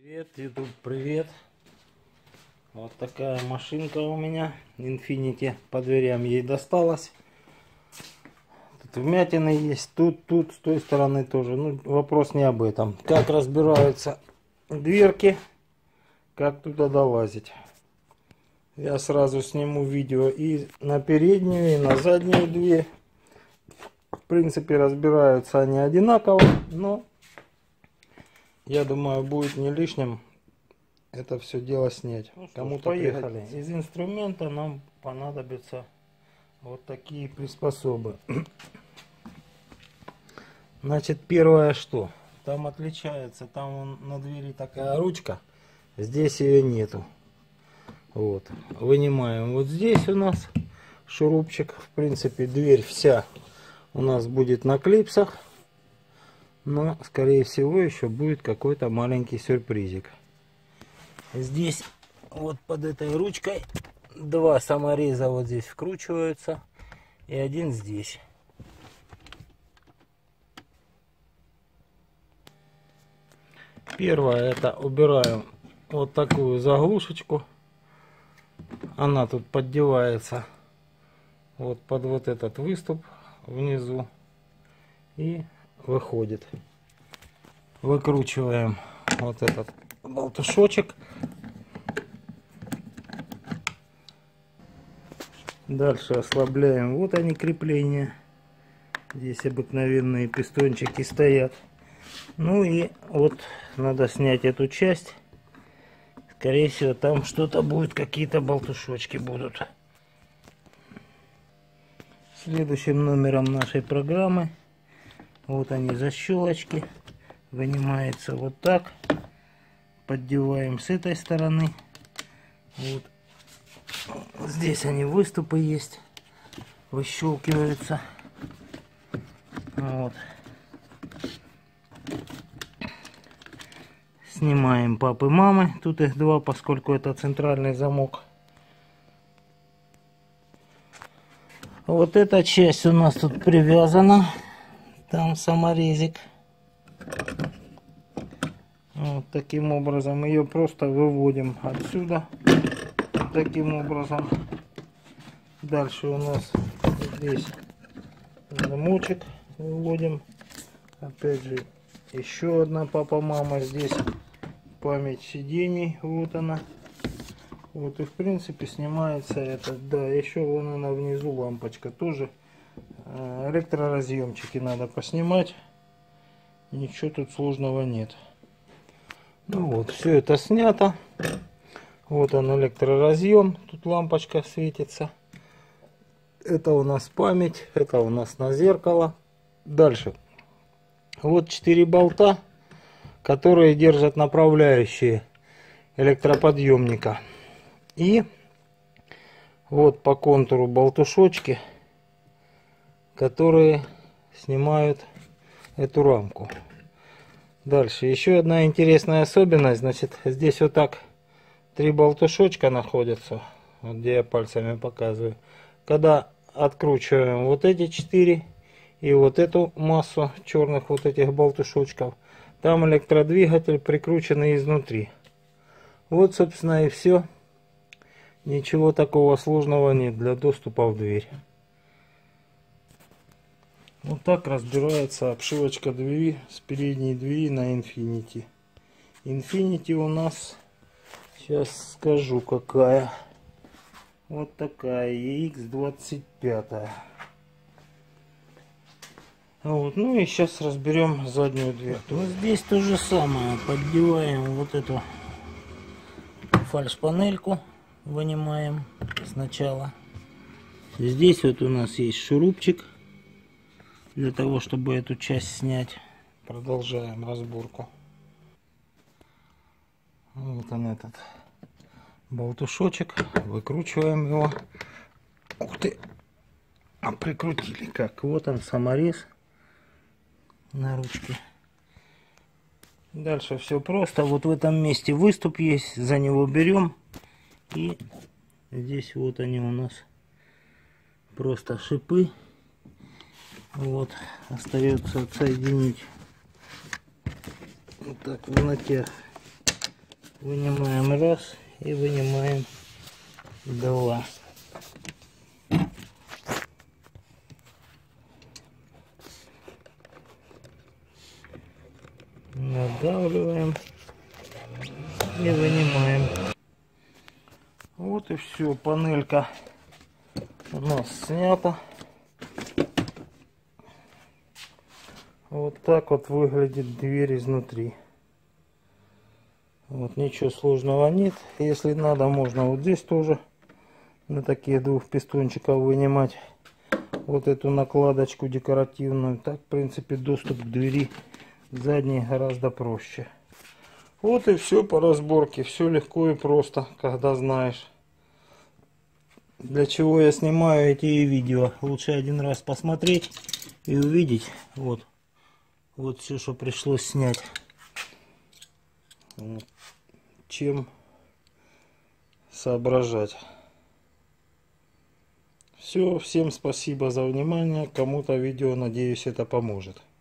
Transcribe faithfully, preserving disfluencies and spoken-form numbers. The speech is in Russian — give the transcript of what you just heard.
Привет, YouTube, привет. Вот такая машинка у меня, Infiniti, по дверям ей досталась. Тут вмятины есть, тут, тут, с той стороны тоже. Ну, вопрос не об этом. Как разбираются дверки, как туда долазить. Я сразу сниму видео и на переднюю, и на заднюю дверь. В принципе, разбираются они одинаково, но я думаю, будет не лишним это все дело снять. Ну, кому-то поехали. Из инструмента нам понадобятся вот такие приспособы. Значит, первое что? Там отличается, там он, на двери такая ручка, здесь ее нету. Вот. Вынимаем вот здесь у нас шурупчик. В принципе, дверь вся у нас будет на клипсах. Но, скорее всего, еще будет какой-то маленький сюрпризик. Здесь вот под этой ручкой два самореза вот здесь вкручиваются. И один здесь. Первое, это убираем вот такую заглушечку. Она тут поддевается вот под вот этот выступ внизу. И выходит. Выкручиваем вот этот болтушочек. Дальше ослабляем. Вот они, крепления. Здесь обыкновенные пистончики стоят. Ну и вот надо снять эту часть. Скорее всего, там что-то будет, какие-то болтушочки будут. Следующим номером нашей программы, вот они, защелочки. Вынимается вот так. Поддеваем с этой стороны. Вот. Здесь они, выступы есть. Выщелкиваются. Вот. Снимаем папы, мамы. Тут их два, поскольку это центральный замок. Вот эта часть у нас тут привязана. Там саморезик. Вот таким образом ее просто выводим отсюда. Таким образом. Дальше у нас здесь замочек выводим. Опять же, еще одна папа-мама. Здесь память сидений. Вот она. Вот и в принципе снимается этот. Да, еще вон она внизу лампочка тоже. Электроразъемчики надо поснимать. Ничего тут сложного нет. Ну вот, все это снято. Вот он, электроразъем. Тут лампочка светится. Это у нас память. Это у нас на зеркало. Дальше. Вот четыре болта, которые держат направляющие электроподъемника. И вот по контуру болтушочки, которые снимают эту рамку. Дальше еще одна интересная особенность. Значит, здесь вот так три болтушочка находятся, вот где я пальцами показываю. Когда откручиваем вот эти четыре и вот эту массу черных вот этих болтушочков, там электродвигатель прикрученный изнутри. Вот, собственно, и все. Ничего такого сложного нет для доступа в дверь. Вот так разбирается обшивочка двери с передней двери на Infiniti. Infiniti у нас, сейчас скажу какая. Вот такая, и икс двадцать пять. Вот, ну и сейчас разберем заднюю дверь. Вот здесь то же самое. Поддеваем вот эту фальш-панельку. Вынимаем сначала. Здесь вот у нас есть шурупчик. Для того, чтобы эту часть снять. Продолжаем разборку. Вот он, этот болтушочек. Выкручиваем его. Ух ты! А прикрутили как? Вот он, саморез на ручке. Дальше все просто. Вот в этом месте выступ есть. За него берем. И здесь вот они у нас. Просто шипы. Вот, остается отсоединить вот так в натяг Вынимаем раз и вынимаем два. Надавливаем и вынимаем. Вот и все, панелька у нас снята. Вот так вот выглядит дверь изнутри. Вот, ничего сложного нет. Если надо, можно вот здесь тоже на такие двух пистончиков вынимать вот эту накладочку декоративную. Так, в принципе, доступ к двери задней гораздо проще. Вот и все по разборке. Все легко и просто, когда знаешь. Для чего я снимаю эти видео. Лучше один раз посмотреть и увидеть. Вот. Вот все, что пришлось снять. Вот. Чем соображать. Все, всем спасибо за внимание. Кому-то видео, надеюсь, это поможет.